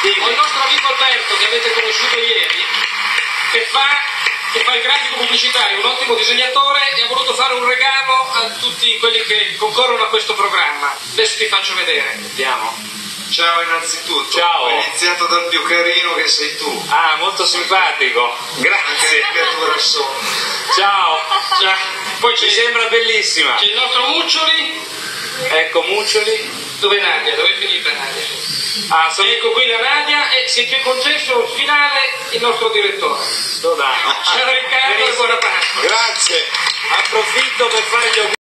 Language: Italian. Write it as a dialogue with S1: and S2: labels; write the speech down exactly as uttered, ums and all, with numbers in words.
S1: Ho il nostro amico Alberto, che avete conosciuto ieri, che fa, che fa il grafico pubblicitario, un ottimo disegnatore, e ha voluto fare un regalo a tutti quelli che concorrono a questo programma. Adesso ti faccio vedere.
S2: Vediamo.
S3: Ciao innanzitutto.
S2: Ciao.
S3: Ho iniziato dal più carino che sei tu.
S2: Ah, molto simpatico.
S3: Che
S2: Grazie.
S3: creatura sono.
S2: Ciao.
S1: Ciao. Poi
S2: Ci
S1: c'è,
S2: sembra bellissima.
S1: c'è il nostro Muccioli.
S2: Ecco Muccioli.
S1: Dove è Nadia? Dove è finita Nadia?
S2: Ah, sono
S1: Ecco qui la Nadia, e si è concesso il finale il nostro direttore.
S2: Dai.
S1: Ciao Riccardo e buona Pasqua.
S2: Grazie. Approfitto per fare gli auguri.